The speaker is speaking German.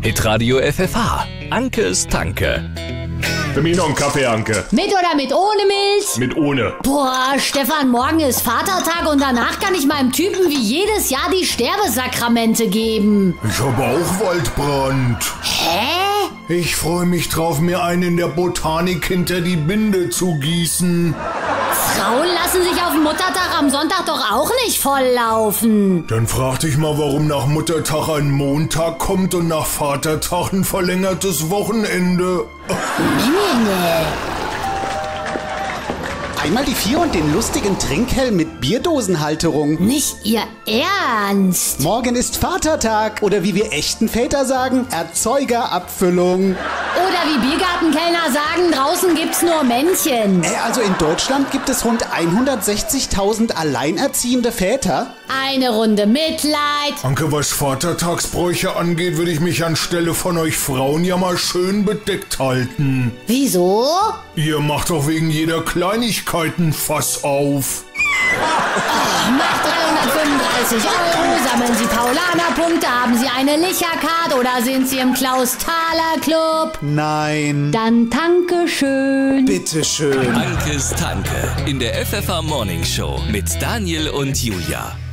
Hitradio FFH. Ankes Tanke. Für mich noch einen Kaffee, Anke. Mit oder mit ohne Milch? Mit ohne. Boah, Stefan, morgen ist Vatertag und danach kann ich meinem Typen wie jedes Jahr die Sterbesakramente geben. Ich habe auch Waldbrand. Hä? Ich freue mich drauf, mir einen in der Botanik hinter die Binde zu gießen. Frauen lassen sich auf Muttertag am Sonntag doch auch nicht volllaufen. Dann frag dich mal, warum nach Muttertag ein Montag kommt und nach Vatertag ein verlängertes Wochenende. Einmal die 4 und den lustigen Trinkhelm mit Bierdosenhalterung. Nicht Ihr Ernst? Morgen ist Vatertag oder wie wir echten Väter sagen, Erzeugerabfüllung. Oder wie Biergartenkellner sagen, draußen gibt's nur Männchen. Also in Deutschland gibt es rund 160.000 alleinerziehende Väter. Eine Runde Mitleid. Anke, was Vatertagsbräuche angeht, würde ich mich anstelle von euch Frauen ja mal schön bedeckt halten. Wieso? Ihr macht doch wegen jeder Kleinigkeit ein Fass auf. Macht 335 €, sammeln Sie Paulaner-Punkte, haben Sie eine Lichercard oder sind Sie im Klaus-Thaler-Club? Nein. Dann danke schön. Bitteschön. Ankes Tanke. In der FFH Morning Show mit Daniel und Julia.